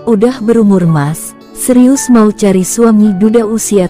Udah berumur mas, serius mau cari suami duda usia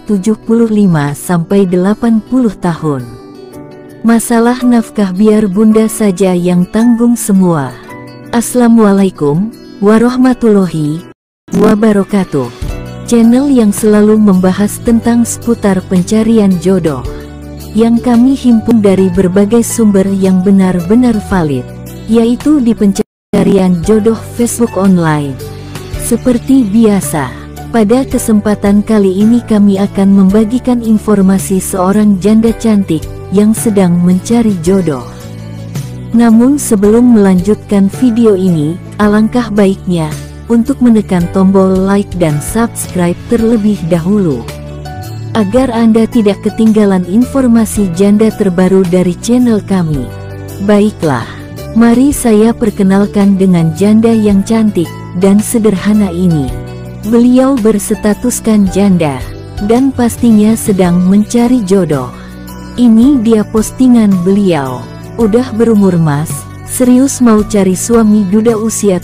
75-80 tahun. Masalah nafkah biar bunda saja yang tanggung semua. Assalamualaikum warahmatullahi wabarakatuh. Channel yang selalu membahas tentang seputar pencarian jodoh, yang kami himpun dari berbagai sumber yang benar-benar valid, yaitu di pencarian jodoh Facebook online. Seperti biasa, pada kesempatan kali ini kami akan membagikan informasi seorang janda cantik yang sedang mencari jodoh. Namun sebelum melanjutkan video ini, alangkah baiknya untuk menekan tombol like dan subscribe terlebih dahulu, agar Anda tidak ketinggalan informasi janda terbaru dari channel kami. Baiklah, mari saya perkenalkan dengan janda yang cantik dan sederhana ini. Beliau berstatuskan janda, dan pastinya sedang mencari jodoh. Ini dia postingan beliau. Udah berumur mas, serius mau cari suami duda usia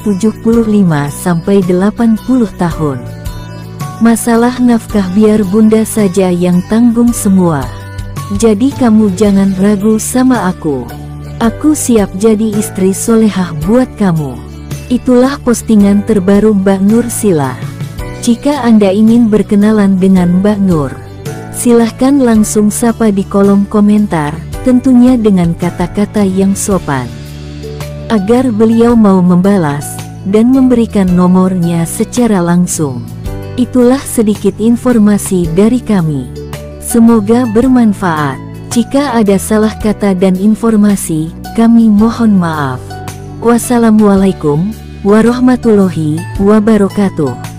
75-80 tahun. Masalah nafkah biar bunda saja yang tanggung semua. Jadi kamu jangan ragu sama aku. Aku siap jadi istri solehah buat kamu. Itulah postingan terbaru Mbak Nur Sila. Jika Anda ingin berkenalan dengan Mbak Nur, silahkan langsung sapa di kolom komentar, tentunya dengan kata-kata yang sopan, agar beliau mau membalas dan memberikan nomornya secara langsung. Itulah sedikit informasi dari kami. Semoga bermanfaat. Jika ada salah kata dan informasi, kami mohon maaf. Wassalamualaikum warahmatullahi wabarakatuh.